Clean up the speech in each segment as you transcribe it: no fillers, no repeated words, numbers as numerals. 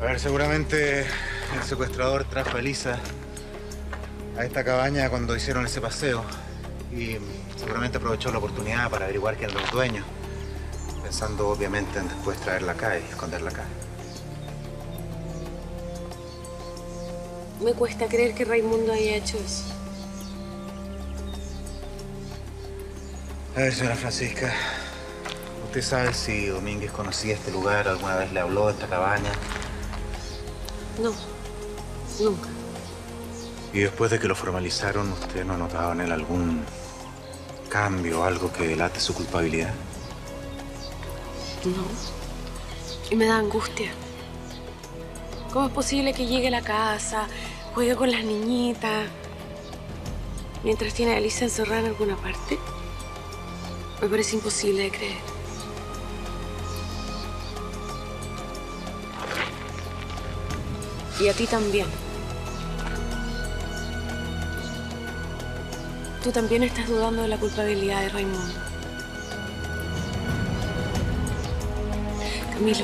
ver, seguramente el secuestrador trajo a Elisa a esta cabaña cuando hicieron ese paseo. Y seguramente aprovechó la oportunidad para averiguar quién era los dueños, pensando obviamente en después traerla acá y esconderla acá. Me cuesta creer que Raimundo haya hecho eso. A ver, señora Francisca, ¿usted sabe si Domínguez conocía este lugar? ¿Alguna vez le habló de esta cabaña? No, nunca. Y después de que lo formalizaron, ¿usted no ha notado en él algún cambio, algo que delate su culpabilidad? No. Y me da angustia. ¿Cómo es posible que llegue a la casa, juegue con las niñitas, mientras tiene a Elisa encerrada en alguna parte? Me parece imposible de creer. Y a ti también. Tú también estás dudando de la culpabilidad de Raimundo. Camilo,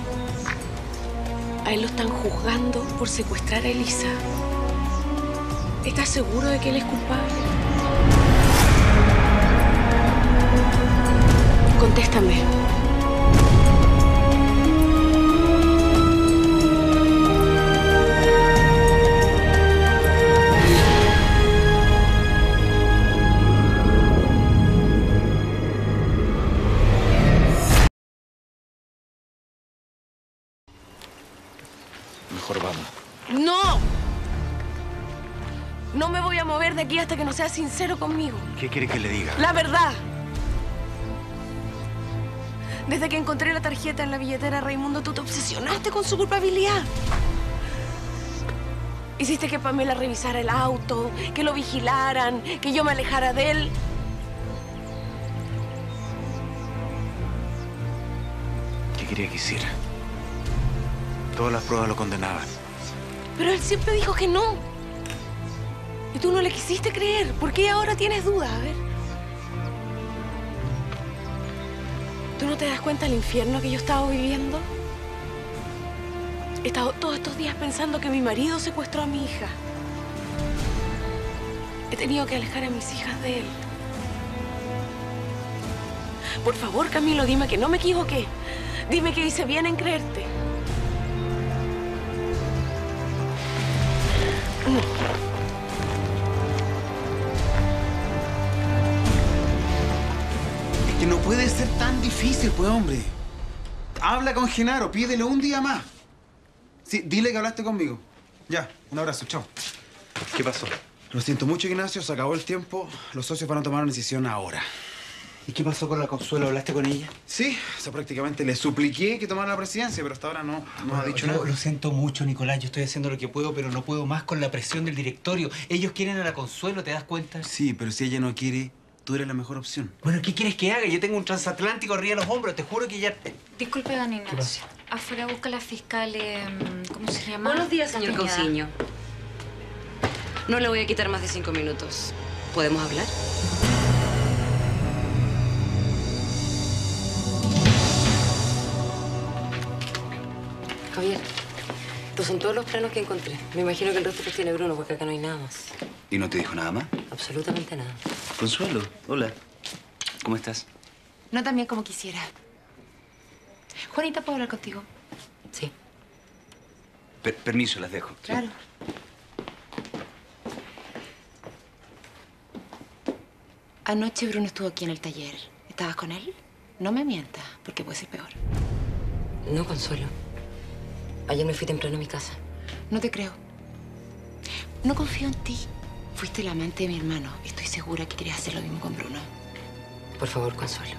a él lo están juzgando por secuestrar a Elisa. ¿Estás seguro de que él es culpable? Contéstame. Mejor vamos. ¡No! No me voy a mover de aquí hasta que no seas sincero conmigo. ¿Qué quiere que le diga? La verdad. Desde que encontré la tarjeta en la billetera de Raimundo, tú te obsesionaste con su culpabilidad. Hiciste que Pamela revisara el auto, que lo vigilaran, que yo me alejara de él. ¿Qué quería que hiciera? Todas las pruebas lo condenaban. Pero él siempre dijo que no. Y tú no le quisiste creer. ¿Por qué ahora tienes dudas? A ver. ¿Tú no te das cuenta del infierno que yo he estado viviendo? He estado todos estos días pensando que mi marido secuestró a mi hija. He tenido que alejar a mis hijas de él. Por favor, Camilo, dime que no me equivoqué. Dime que hice bien en creerte. No. Es que no puede ser tan difícil, pues, hombre. Habla con Genaro, pídele un día más. Sí, dile que hablaste conmigo. Ya, un abrazo, chao. ¿Qué pasó? Lo siento mucho, Ignacio, se acabó el tiempo. Los socios van a tomar una decisión ahora. ¿Y qué pasó con la Consuelo? ¿Hablaste con ella? Sí, o sea, prácticamente le supliqué que tomara la presidencia, pero hasta ahora no ha dicho nada. Lo siento mucho, Nicolás. Yo estoy haciendo lo que puedo, pero no puedo más con la presión del directorio. Ellos quieren a la Consuelo, ¿te das cuenta? Sí, pero si ella no quiere, tú eres la mejor opción. Bueno, ¿qué quieres que haga? Yo tengo un transatlántico arriba de los hombros. Te juro que ya... Disculpe, don Ignacio. Afuera busca la fiscal, ¿cómo se llama? Buenos días, señor Castañeda. Cauciño. No le voy a quitar más de 5 minutos. ¿Podemos hablar? Javier, estos son todos los planos que encontré. Me imagino que el resto los tiene Bruno, porque acá no hay nada más. ¿Y no te dijo nada más? Absolutamente nada. Consuelo, hola. ¿Cómo estás? No tan bien como quisiera. Juanita, ¿puedo hablar contigo? Sí. Permiso, las dejo. ¿sí? Claro. Anoche Bruno estuvo aquí en el taller. ¿Estabas con él? No me mientas, porque puede ser peor. No, Consuelo. Ayer me fui temprano a mi casa. No te creo. No confío en ti. Fuiste el amante de mi hermano. Estoy segura que querías hacer lo mismo con Bruno. Por favor, Consuelo.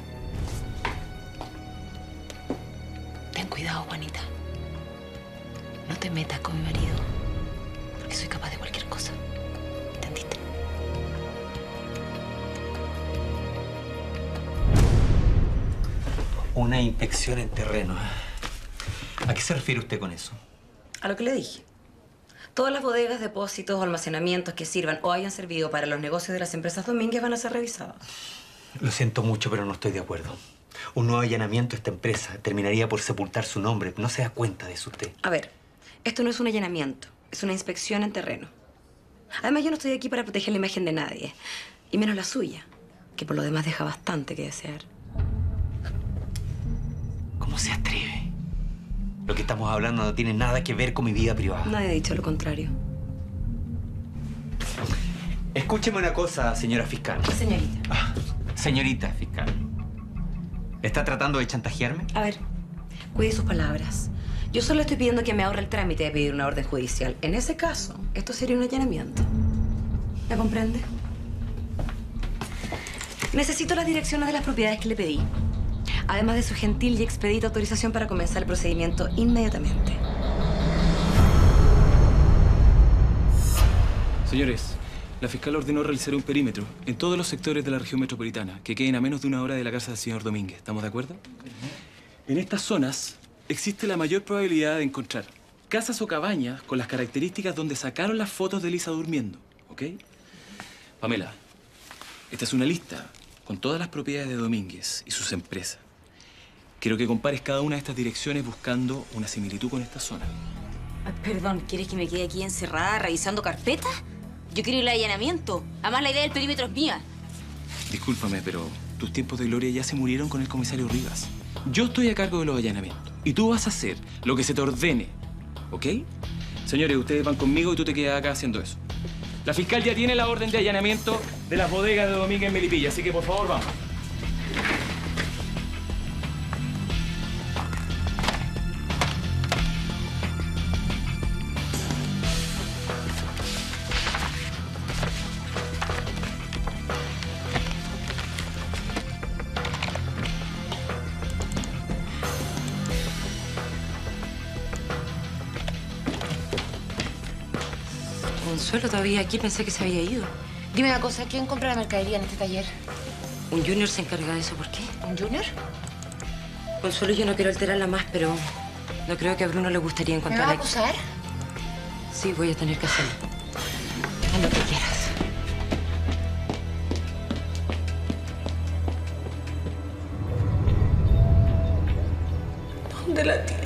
Ten cuidado, Juanita. No te metas con mi marido, porque soy capaz de cualquier cosa. ¿Entendiste? Una inspección en terreno. ¿A qué se refiere usted con eso? A lo que le dije. Todas las bodegas, depósitos o almacenamientos que sirvan o hayan servido para los negocios de las empresas Domínguez van a ser revisados. Lo siento mucho, pero no estoy de acuerdo. Un nuevo allanamiento a esta empresa terminaría por sepultar su nombre. ¿No se da cuenta de eso usted? A ver, Esto no es un allanamiento, es una inspección en terreno. Además, yo no estoy aquí para proteger la imagen de nadie, y menos la suya, que por lo demás deja bastante que desear. ¿Cómo se atreve? Lo que estamos hablando no tiene nada que ver con mi vida privada. Nadie ha dicho lo contrario. Escúcheme una cosa, señora fiscal. Señorita. Señorita fiscal. ¿Está tratando de chantajearme? A ver, cuide sus palabras. Yo solo estoy pidiendo que me ahorre el trámite de pedir una orden judicial. En ese caso, esto sería un allanamiento. ¿Me comprende? Necesito las direcciones de las propiedades que le pedí. Además de su gentil y expedita autorización para comenzar el procedimiento inmediatamente. Señores, la fiscal ordenó realizar un perímetro en todos los sectores de la región metropolitana que queden a menos de 1 hora de la casa del señor Domínguez. ¿Estamos de acuerdo? En estas zonas existe la mayor probabilidad de encontrar casas o cabañas con las características donde sacaron las fotos de Elisa durmiendo, ¿ok? Pamela, esta es una lista con todas las propiedades de Domínguez y sus empresas. Quiero que compares cada una de estas direcciones buscando una similitud con esta zona. Perdón, ¿quieres que me quede aquí encerrada revisando carpetas? Yo quiero ir al allanamiento. Además, la idea del perímetro es mía. Discúlpame, pero tus tiempos de gloria ya se murieron con el comisario Rivas. Yo estoy a cargo de los allanamientos y tú vas a hacer lo que se te ordene, ¿ok? Señores, ustedes van conmigo y tú te quedas acá haciendo eso. La fiscal ya tiene la orden de allanamiento de las bodegas de Domínguez en Melipilla, así que por favor, vamos. Consuelo todavía aquí, pensé que se había ido. Dime una cosa, ¿quién compra la mercadería en este taller? Un junior se encarga de eso, ¿por qué? ¿Un junior? Consuelo, yo no quiero alterarla más, pero no creo que a Bruno le gustaría ¿Me encontrar va a acusar? Sí, voy a tener que hacerlo. Haz lo que quieras. ¿Dónde la tiene?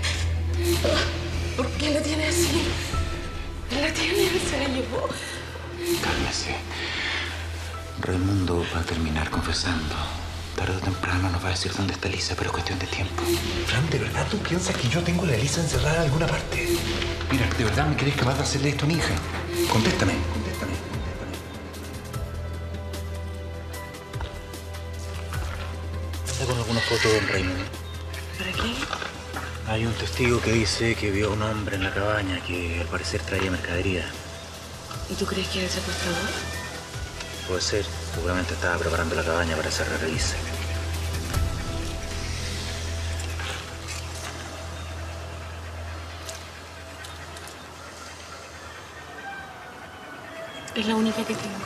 ¿Por qué la tiene así? La tiene, se la llevó. Cálmese. Raimundo va a terminar confesando. Tarde o temprano nos va a decir dónde está Elisa, pero es cuestión de tiempo. Fran, ¿de verdad tú piensas que yo tengo a la Elisa encerrada en alguna parte? Mira, ¿de verdad me crees capaz de hacerle esto a mi hija? Contéstame. ¿Está con alguna foto de don Raimundo? ¿Para qué? Hay un testigo que dice que vio a un hombre en la cabaña que al parecer traía mercadería. ¿Y tú crees que es el secuestrador? Puede ser. Seguramente estaba preparando la cabaña para cerrar a Elisa. Es la única que tengo.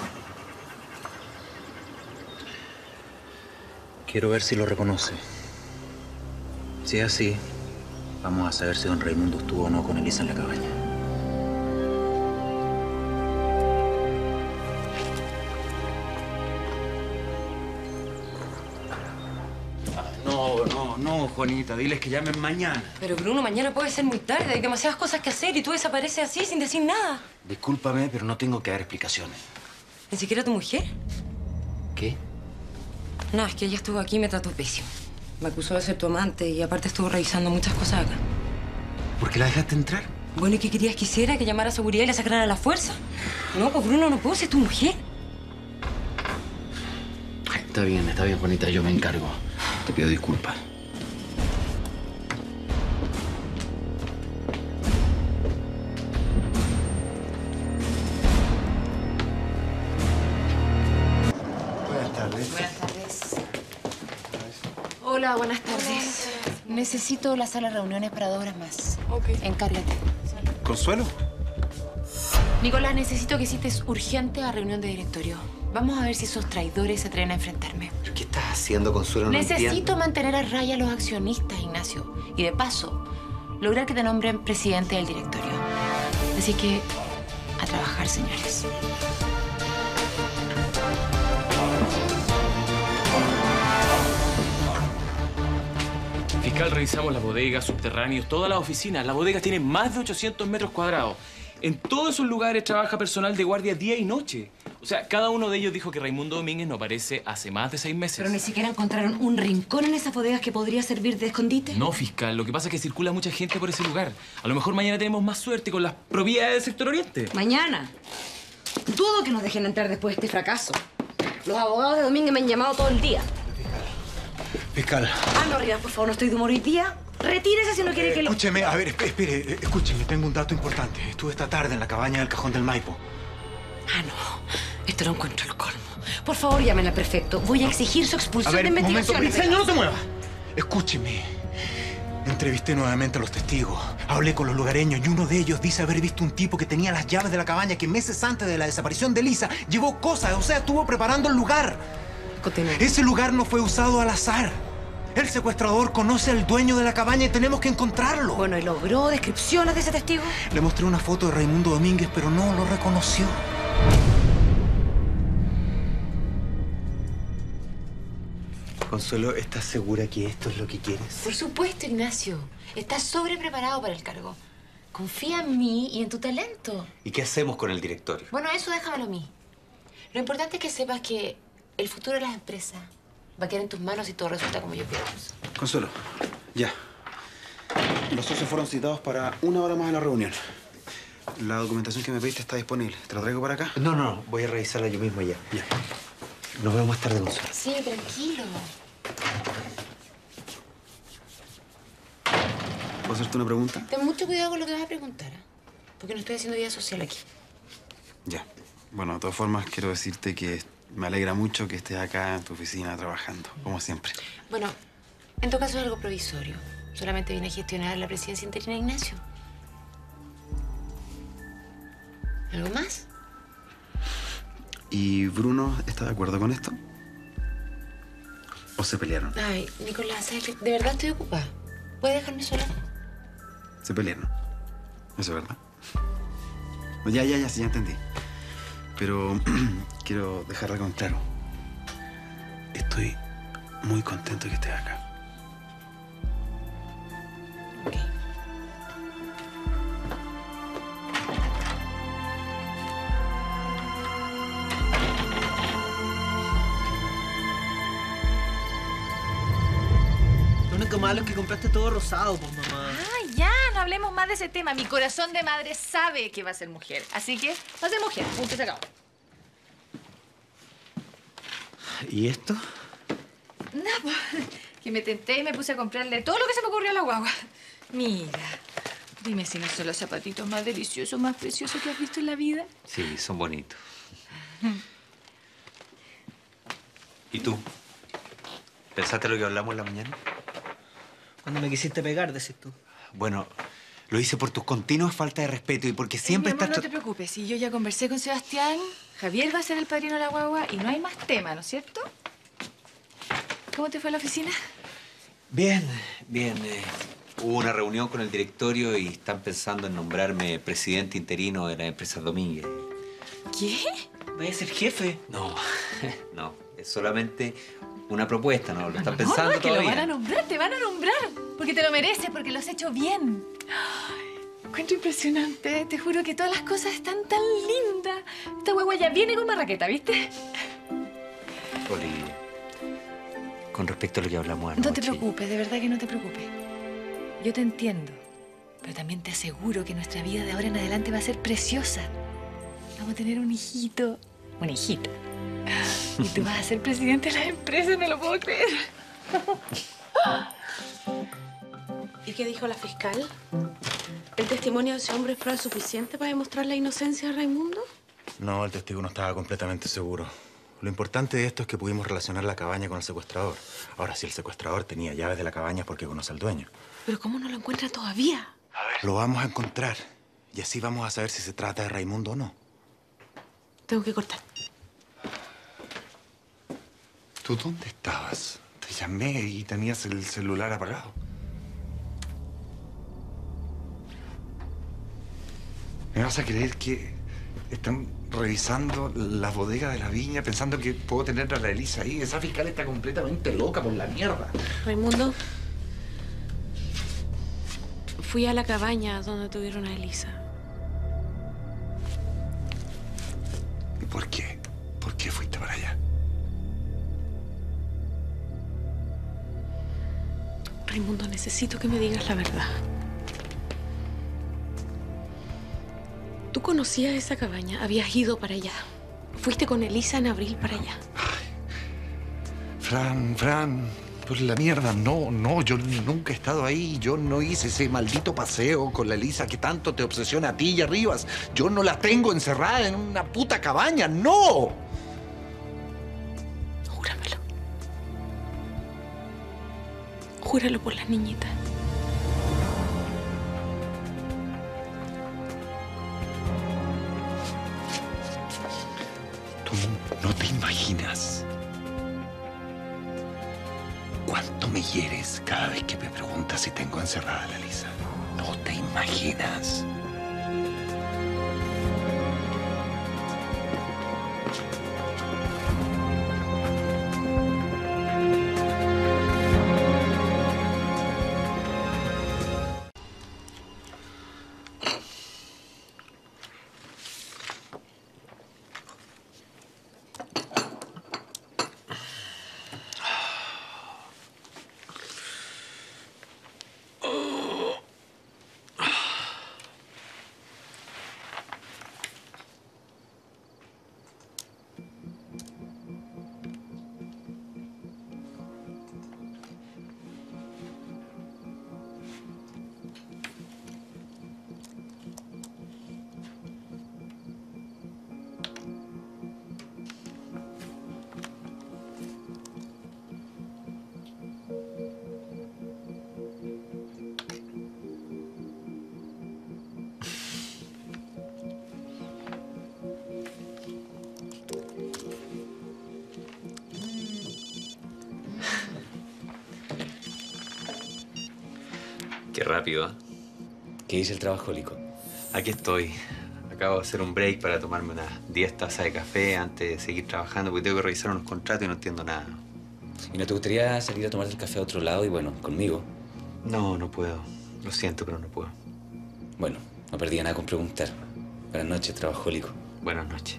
Quiero ver si lo reconoce. Si es así, vamos a saber si don Raimundo estuvo o no con Elisa en la cabaña. No, Juanita, diles que llamen mañana. Pero Bruno, mañana puede ser muy tarde. Hay demasiadas cosas que hacer y tú desapareces así sin decir nada. Discúlpame, pero no tengo que dar explicaciones. ¿Ni siquiera tu mujer? ¿Qué? No, es que ella estuvo aquí y me trató pésimo. Me acusó de ser tu amante y aparte estuvo revisando muchas cosas acá. ¿Por qué la dejaste entrar? Bueno, ¿y qué querías que hiciera? ¿Que llamara a seguridad y la sacaran a la fuerza? No, pues Bruno, no puedo ser tu mujer. Está bien, Juanita, yo me encargo. Te pido disculpas. Buenas tardes. Buenas tardes. Hola, buenas tardes. Necesito la sala de reuniones para 2 horas más. Ok. Encárgate. ¿Consuelo? Nicolás, necesito que cites urgente a reunión de directorio. Vamos a ver si esos traidores se atreven a enfrentarme. ¿Pero qué estás haciendo, Consuelo? No Necesito entiendo. mantener a raya a los accionistas, Ignacio. Y de paso, lograr que te nombren presidente del directorio. Así que, a trabajar, señores. Fiscal. fiscal, revisamos las bodegas, subterráneos, todas las oficinas. Las bodegas tienen más de 800 metros cuadrados. En todos esos lugares trabaja personal de guardia día y noche. O sea, cada uno de ellos dijo que Raimundo Domínguez no aparece hace más de 6 meses. ¿Pero ni siquiera encontraron un rincón en esas bodegas que podría servir de escondite? No, fiscal. Lo que pasa es que circula mucha gente por ese lugar. A lo mejor mañana tenemos más suerte con las propiedades del sector oriente. ¿Mañana? Dudo que nos dejen entrar después de este fracaso. Los abogados de Domínguez me han llamado todo el día. Fiscal. Ah, no, Rivas, por favor, no estoy de humor hoy día. Retírese si no quiere que lo... Escúcheme, a ver, espere, escúcheme, tengo un dato importante. Estuve esta tarde en la cabaña del Cajón del Maipo. Ah, no. Esto lo encuentro el colmo. Por favor, llamen al prefecto. Voy a exigir su expulsión de investigación. Momento, no se mueva. Escúcheme. Entrevisté nuevamente a los testigos. Hablé con los lugareños y uno de ellos dice haber visto un tipo que tenía las llaves de la cabaña que meses antes de la desaparición de Elisa llevó cosas, o sea, estuvo preparando el lugar. Continúe. Ese lugar no fue usado al azar. El secuestrador conoce al dueño de la cabaña y tenemos que encontrarlo. Bueno, ¿y logró descripciones de ese testigo? Le mostré una foto de Raimundo Domínguez, pero no lo reconoció. Consuelo, ¿estás segura que esto es lo que quieres? Por supuesto, Ignacio. Estás sobrepreparado para el cargo. Confía en mí y en tu talento. ¿Y qué hacemos con el directorio? Bueno, eso déjamelo a mí. Lo importante es que sepas que el futuro de las empresas va a quedar en tus manos si todo resulta como yo pienso. Consuelo, ya. Los socios fueron citados para 1 hora más en la reunión. La documentación que me pediste está disponible. ¿Te la traigo para acá? No. Voy a revisarla yo mismo ya. Ya. Nos vemos más tarde, Consuelo. Sí, tranquilo. ¿Puedo hacerte una pregunta? Ten mucho cuidado con lo que vas a preguntar, ¿eh? Porque no estoy haciendo vida social aquí. Ya. Bueno, de todas formas, quiero decirte que me alegra mucho que estés acá en tu oficina trabajando, como siempre. Bueno, en todo caso es algo provisorio. Solamente vine a gestionar la presidencia interina de Ignacio. ¿Algo más? ¿Y Bruno está de acuerdo con esto? ¿O se pelearon? Ay, Nicolás, ¿sabes qué? De verdad estoy ocupada. ¿Puedes dejarme sola? Se pelearon. Eso es verdad. Sí, ya entendí. Pero quiero dejar algo en claro. Estoy muy contento de que estés acá. Ok. Lo único malo es que compraste todo rosado, pues, mamá. Ay, ya, no hablemos más de ese tema. Mi corazón de madre sabe que va a ser mujer. Así que va a ser mujer. Punto, se acabó. ¿Y esto? Nada, pues, que me tenté y me puse a comprarle todo lo que se me ocurrió a la guagua. Mira, dime si no son los zapatitos más deliciosos, más preciosos que has visto en la vida. Sí, son bonitos. ¿Y tú? ¿Pensaste lo que hablamos en la mañana? Cuando me quisiste pegar, decís tú. Bueno, lo hice por tus continuas faltas de respeto y porque siempre mi amor, estás... no te preocupes. Si yo ya conversé con Sebastián, Javier va a ser el padrino de la guagua y no hay más tema, ¿no es cierto? ¿Cómo te fue a la oficina? Bien. Hubo una reunión con el directorio y están pensando en nombrarme presidente interino de la empresa Domínguez. ¿Qué? ¿Voy a ser jefe? No, es solamente una propuesta, ¿no? Lo están No, pensando es que todavía. lo van a nombrar, te van a nombrar. Porque te lo mereces, porque lo has hecho bien. Ay, encuentro impresionante. Te juro que todas las cosas están tan lindas. Esta guagua ya viene con marraqueta, ¿viste? Olivia, con respecto a lo que hablamos anoche... No te preocupes, de verdad que no te preocupes. Yo te entiendo, pero también te aseguro que nuestra vida de ahora en adelante va a ser preciosa. Vamos a tener un hijito. Una hijita. Y tú vas a ser presidente de la empresa, no lo puedo creer. ¿Y qué dijo la fiscal? ¿El testimonio de ese hombre es prueba suficiente para demostrar la inocencia de Raimundo? No, el testigo no estaba completamente seguro. Lo importante de esto es que pudimos relacionar la cabaña con el secuestrador. Ahora, si el secuestrador tenía llaves de la cabaña es porque conoce al dueño. ¿Pero cómo no lo encuentra todavía? Lo vamos a encontrar. Y así vamos a saber si se trata de Raimundo o no. Tengo que cortar. ¿Tú dónde estabas? Te llamé y tenías el celular apagado. ¿Me vas a creer que están revisando las bodegas de la viña pensando que puedo tener a la Elisa ahí? Esa fiscal está completamente loca por la mierda. Raimundo, fui a la cabaña donde tuvieron a Elisa. ¿Y por qué? ¿Por qué fuiste para allá? Raimundo, necesito que me digas la verdad. ¿Tú conocías esa cabaña? ¿Habías ido para allá? ¿Fuiste con Elisa en abril para allá? Fran, por la mierda, no, yo nunca he estado ahí. Yo no hice ese maldito paseo con la Elisa que tanto te obsesiona a ti y a Rivas. Yo no la tengo encerrada en una puta cabaña, ¡no! Júramelo. Júralo por las niñitas. Tú no te imaginas cuánto me hieres cada vez que me preguntas si tengo encerrada a la Elisa. No te imaginas. Qué rápido, ¿eh? ¿Qué dice el trabajólico? Aquí estoy. Acabo de hacer un break para tomarme unas 10 tazas de café antes de seguir trabajando porque tengo que revisar unos contratos y no entiendo nada. ¿Y no te gustaría salir a tomarte el café a otro lado y, bueno, conmigo? No, no puedo. Lo siento, pero no puedo. Bueno, no perdí nada con preguntar. Buenas noches, trabajólico. Buenas noches.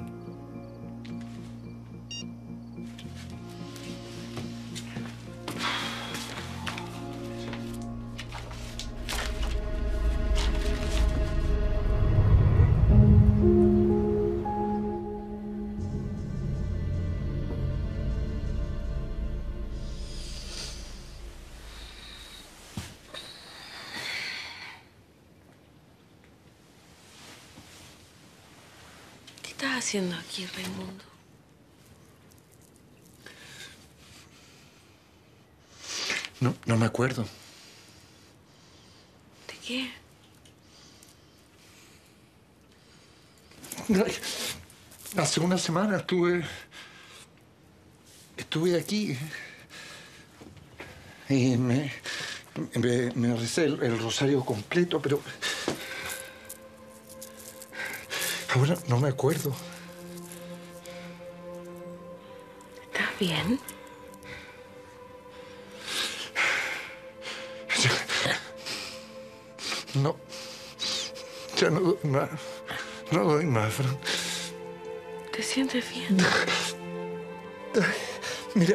¿Qué estás haciendo aquí, Raimundo? No me acuerdo. ¿De qué? Hace una semana estuve aquí y me recé el rosario completo, pero ahora no me acuerdo. ¿Estás bien? No, ya no doy más. No doy más, Fran. ¿Te sientes bien? Mira,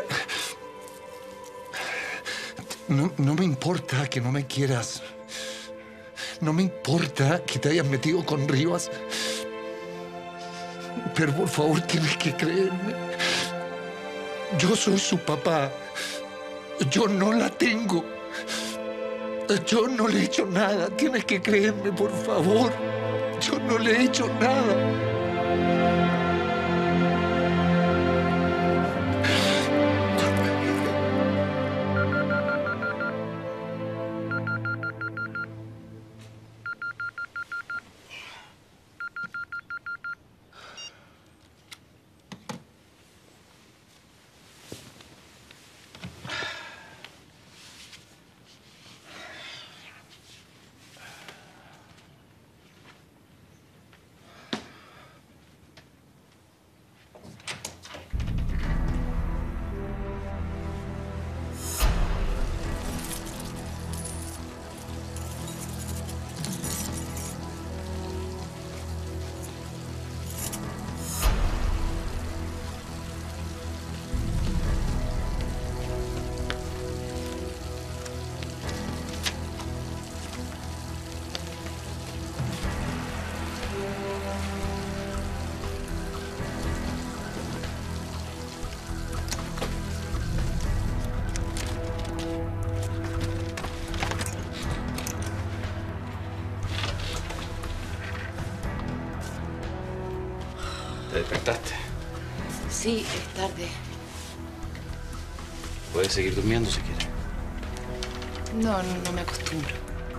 no me importa que no me quieras. No me importa que te hayas metido con Rivas. Pero por favor tienes que creerme. Yo soy su papá. Yo no la tengo. Yo no le he hecho nada. Tienes que creerme, por favor. Yo no le he hecho nada. ¿Te despertaste? Sí, es tarde. Puedes seguir durmiendo si quieres. No me acostumbro.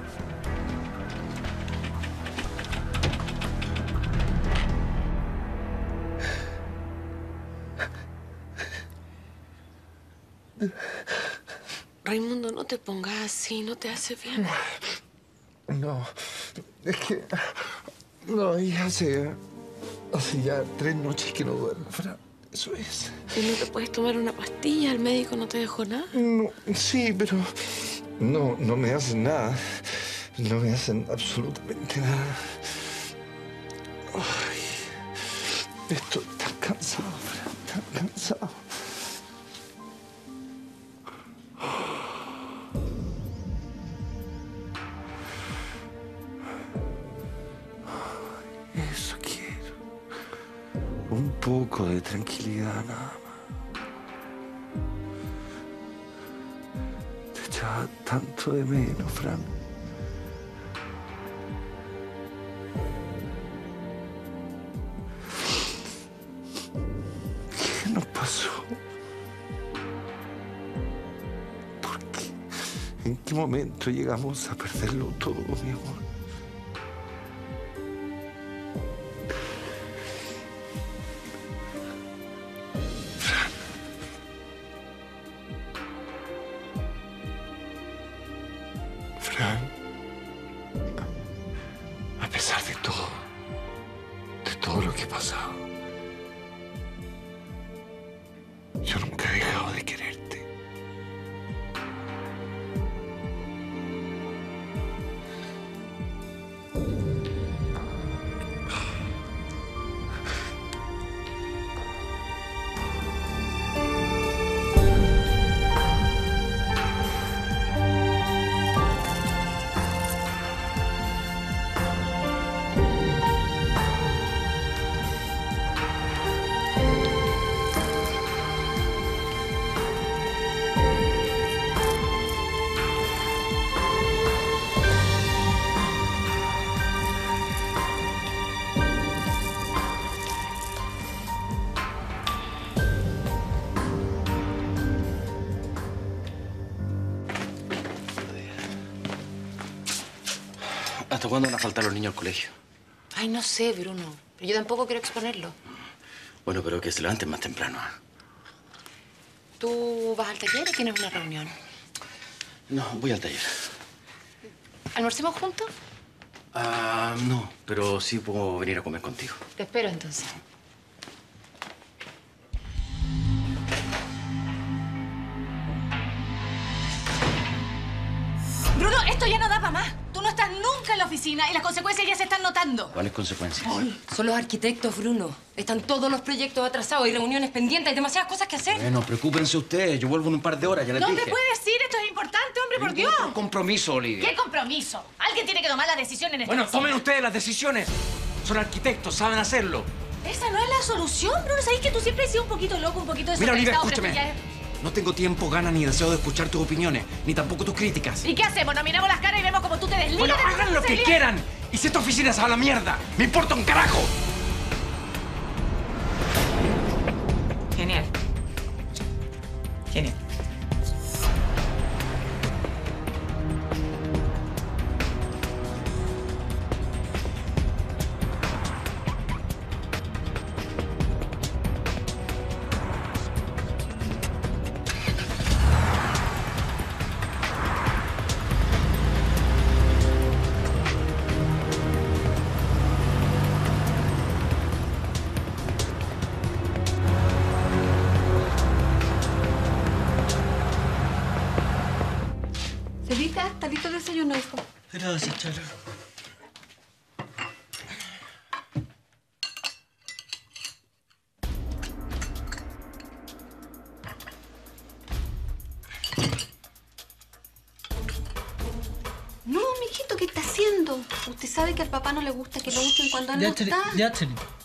Raimundo, no te pongas así, no te hace bien. No, es que... No, y hace ya 3 noches que no duermo, Fran. Eso es. ¿Y no te puedes tomar una pastilla? ¿El médico no te dejó nada? No, sí, pero... No me hacen nada. No me hacen absolutamente nada. Ay, estoy tan cansado, Fran, tan cansado. Eso quiero. Un poco de tranquilidad nada más. Te echaba tanto de menos, Fran. ¿Qué nos pasó? ¿Por qué? ¿En qué momento llegamos a perderlo todo, mi amor? Fran, a pesar de todo lo que ha pasado, yo nunca he dejado de quererte. ¿Hasta cuándo van a faltar los niños al colegio? Ay, no sé, Bruno. Pero yo tampoco quiero exponerlo. Bueno, pero que se levanten más temprano. ¿Tú vas al taller o tienes una reunión? No, voy al taller. ¿Almorcemos juntos? No, pero sí puedo venir a comer contigo. Te espero entonces. Bruno, esto ya no da para más. Tú no estás nunca en la oficina y las consecuencias ya se están notando. ¿Cuáles consecuencias? Son los arquitectos, Bruno. Están todos los proyectos atrasados, hay reuniones pendientes, hay demasiadas cosas que hacer. Bueno, preocúpense ustedes. Yo vuelvo en un par de horas, ya les dije. No me puedes decir, esto es importante, hombre, por Dios. Un compromiso, Olivia. ¿Qué compromiso? Alguien tiene que tomar la decisión en esta Bueno, oficina. tomen ustedes las decisiones. Son arquitectos, saben hacerlo. Esa no es la solución, Bruno. ¿Sabes que tú siempre has sido un poquito loco, un poquito Mira, Olivia, desorganizado? Pero escúchame. esto ya es- No tengo tiempo, ganas ni deseo de escuchar tus opiniones, ni tampoco tus críticas. ¿Y qué hacemos? ¿Nos miramos las caras y vemos cómo tú te desligas? Bueno, de tu hagan lo que responsabilidad? quieran. Y si esta oficina se va a la mierda, me importa un carajo. Genial. Genial. Celita, ¿está listo el desayuno, hijo? Gracias, Charo. No, mijito, ¿qué está haciendo? Usted sabe que al papá no le gusta que lo usen cuando él no está. Ya, Charito.